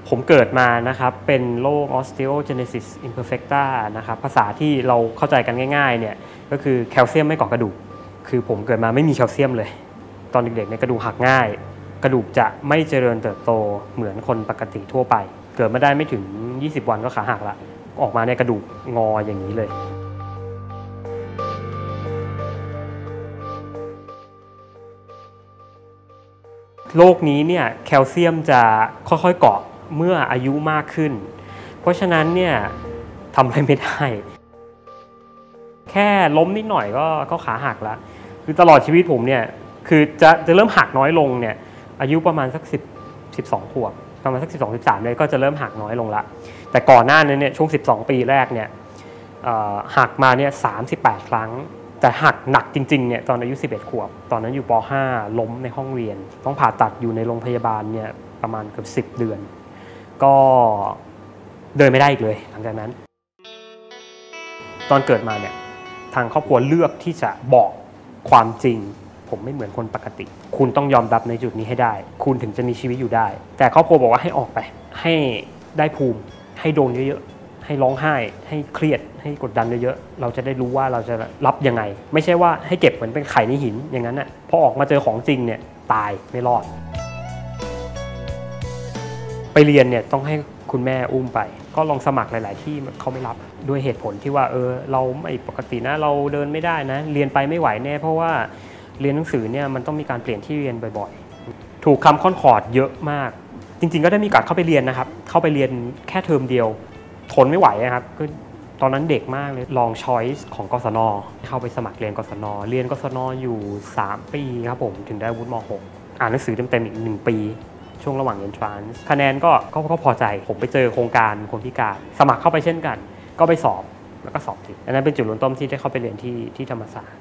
ผมเกิดมานะครับเป็นโรค osteogenesis imperfecta นะครับภาษาที่เราเข้าใจกันง่ายๆเนี่ยก็คือแคลเซียมไม่เกาะกระดูกคือผมเกิดมาไม่มีแคลเซียมเลยตอนเด็กๆเนี่ยกระดูกหักง่ายกระดูกจะไม่เจริญเติบโตเหมือนคนปกติทั่วไปเกิดมาได้ไม่ถึง20วันก็ขาหักละออกมาในกระดูกงออย่างนี้เลยโรคนี้เนี่ยแคลเซียมจะค่อยๆเกาะเมื่ออายุมากขึ้นเพราะฉะนั้นเนี่ยทำอะไรไม่ได้แค่ล้มนิดหน่อยก็ขาหักแล้วคือตลอดชีวิตผมเนี่ยคือจะเริ่มหักน้อยลงเนี่ยอายุประมาณสัก12 ขวบประมาณสัก12-13เลยก็จะเริ่มหักน้อยลงละแต่ก่อนหน้านั้นเนี่ยช่วง12 ปีแรกเนี่ยหักมาเนี่ย38 ครั้งแต่หักหนักจริงๆเนี่ยตอนอายุ11 ขวบตอนนั้นอยู่ป.5 ล้มในห้องเรียนต้องผ่าตัดอยู่ในโรงพยาบาลเนี่ยประมาณเกือบ10 เดือนก็เดินไม่ได้อีกเลยหลังจากนั้นตอนเกิดมาเนี่ยทางครอบครัวเลือกที่จะบอกความจริงผมไม่เหมือนคนปกติคุณต้องยอมรับในจุดนี้ให้ได้คุณถึงจะมีชีวิตอยู่ได้แต่ครอบครัวบอกว่าให้ออกไปให้ได้ภูมิให้โดนเยอะๆให้ร้องไห้ให้เครียดให้กดดันเยอะๆเราจะได้รู้ว่าเราจะรับยังไงไม่ใช่ว่าให้เก็บเหมือนเป็นไข่ในหินอย่างนั้นน่ะพอออกมาเจอของจริงเนี่ยตายไม่รอดไปเรียนเนี่ยต้องให้คุณแม่อุ้มไปก็ลองสมัครหลายๆที่เขาไม่รับด้วยเหตุผลที่ว่าเราไม่ปกตินะเราเดินไม่ได้นะเรียนไปไม่ไหวแน่เพราะว่าเรียนหนังสือเนี่ยมันต้องมีการเปลี่ยนที่เรียนบ่อยๆถูกคำค่อนขอดเยอะมากจริงๆก็ได้มีการเข้าไปเรียนนะครับเข้าไปเรียนแค่เทอมเดียวทนไม่ไหวนะครับก็ตอนนั้นเด็กมากเลยลองช้อยส์ของกศน.เข้าไปสมัครเรียนกศน.เรียนกศน.อยู่3 ปีครับผมถึงได้วุฒิม.6 อ่านหนังสือเต็มๆอีก1 ปีช่วงระหว่าง Entrance คะแนนก็พอใจผมไปเจอโครงการคนพิการสมัครเข้าไปเช่นกันก็ไปสอบแล้วก็สอบติดอันนั้นเป็นจุดเริ่มต้นที่ได้เข้าไปเรียนที่ธรรมศาสตร์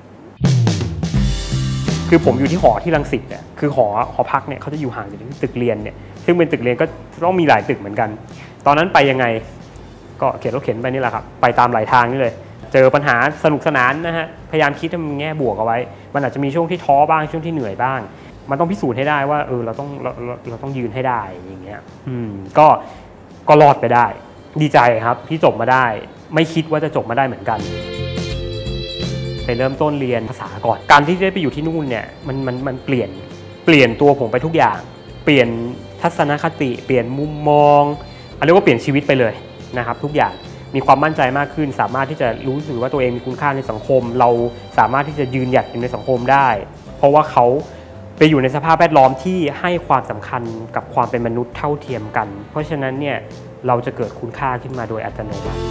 คือผมอยู่ที่หอที่รังสิตเนี่ยคือหอพักเนี่ยเขาจะอยู่ห่างจากตึกเรียนเนี่ยซึ่งเป็นตึกเรียนก็ต้องมีหลายตึกเหมือนกันตอนนั้นไปยังไงก็เข็นรถเข็นไปนี่แหละครับไปตามหลายทางนี่เลยเจอปัญหาสนุกสนานนะฮะพยายามคิดให้มันแง่บวกเอาไว้มันอาจจะมีช่วงที่ท้อบ้างช่วงที่เหนื่อยบ้างมันต้องพิสูจน์ให้ได้ว่าเราต้องยืนให้ได้อย่างเงี้ยก็รอดไปได้ดีใจครับที่จบมาได้ไม่คิดว่าจะจบมาได้เหมือนกันไปเริ่มต้นเรียนภาษาก่อนการที่ได้ไปอยู่ที่นู่นเนี่ยมันเปลี่ยนตัวผมไปทุกอย่างเปลี่ยนทัศนคติเปลี่ยนมุมมองเรียกว่าเปลี่ยนชีวิตไปเลยนะครับทุกอย่างมีความมั่นใจมากขึ้นสามารถที่จะรู้สึกว่าตัวเองมีคุณค่าในสังคมเราสามารถที่จะยืนหยัดในสังคมได้เพราะว่าเขาไปอยู่ในสภาพแวดล้อมที่ให้ความสำคัญกับความเป็นมนุษย์เท่าเทียมกันเพราะฉะนั้นเนี่ยเราจะเกิดคุณค่าขึ้นมาโดยอัตโนมัติ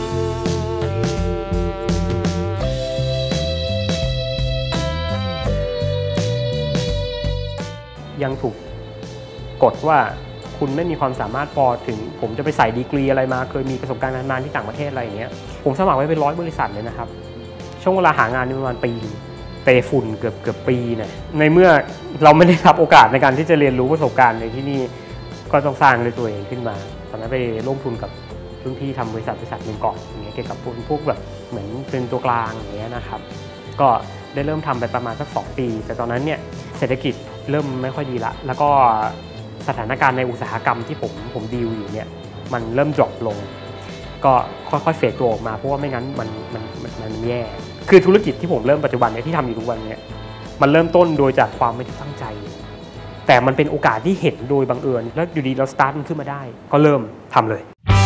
ยังถูกกดว่าคุณไม่มีความสามารถพอถึงผมจะไปใส่ดีกรีอะไรมาเคยมีประสบการณ์นานๆที่ต่างประเทศอะไรอย่างเงี้ยผมสมัครไว้เป็น100 บริษัทเลยนะครับช่วงเวลาหางานประมาณปีเตะฝุ่นเกือบปีเนี่ยในเมื่อเราไม่ได้รับโอกาสในการที่จะเรียนรู้ประสบการณ์ในที่นี่ก็ต้องสร้างด้วยตัวเองขึ้นมาตอนนั้นไปร่วมทุนกับรุ่นพี่ทำบริษัทหนึ่งก่อนอย่างเงี้ยเกี่ยวกับพวกแบบเหมือนเป็นตัวกลางอย่างเงี้ยนะครับก็ได้เริ่มทำไปประมาณสัก2 ปีแต่ตอนนั้นเนี่ยเศรษฐกิจเริ่มไม่ค่อยดีละแล้วก็สถานการณ์ในอุตสาหกรรมที่ผมดีลอยู่เนี่ยมันเริ่มดรอปลงก็ค่อยๆเฟดตัวออกมาเพราะว่าไม่งั้นมันแย่คือธุรกิจที่ผมเริ่มปัจจุบันเนี่ยที่ทำอยู่ทุกวันเนี่ยมันเริ่มต้นโดยจากความไม่ได้ตั้งใจแต่มันเป็นโอกาสที่เห็นโดยบังเอิญแล้วอยู่ดีเราสตาร์ทมันขึ้นมาได้ก็เริ่มทำเลย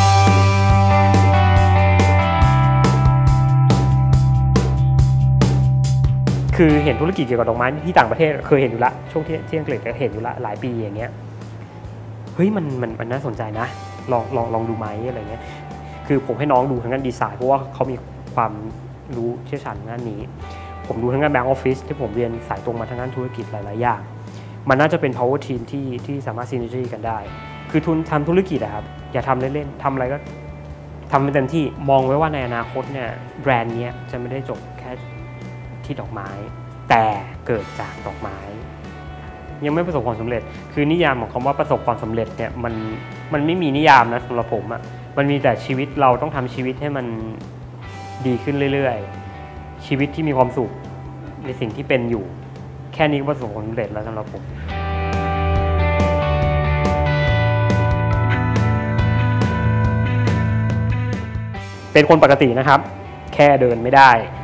คือเห็นธุรกิจเกี่ยวกับดอกไม้ที่ต่างประเทศเคยเห็นอยู่ละช่วงที่อังกฤษก็เห็นอยู่ละหลายปีอย่างเงี้ยเฮ้ยมันน่าสนใจนะลองดูไหมอะไรเงี้ยคือผมให้น้องดูทางด้านดีไซน์เพราะว่าเขามีความรู้เชี่ยวชาญด้านนี้ผมดูทางด้านแบงก์ออฟฟิศที่ผมเรียนสายตรงมาทางด้านธุรกิจหลายๆอย่างมันน่าจะเป็น power team ที่สามารถ synergy กันได้คือทำธุรกิจอะครับอย่าทำเล่นๆทำอะไรก็ทำเป็นเต็มที่มองไว้ว่าในอนาคตเนี่ยแบรนด์นี้จะไม่ได้จบแค่ที่ดอกไม้แต่เกิดจากดอกไม้ยังไม่ประสบความสำเร็จคือนิยามของคำว่าประสบความสำเร็จเนี่ยมันไม่มีนิยามนะสำหรับผมอะมันมีแต่ชีวิตเราต้องทำชีวิตให้มันดีขึ้นเรื่อยๆชีวิตที่มีความสุขในสิ่งที่เป็นอยู่แค่นี้ก็ประสบความสำเร็จแล้วสำหรับผมเป็นคนปกตินะครับแค่เดินไม่ได้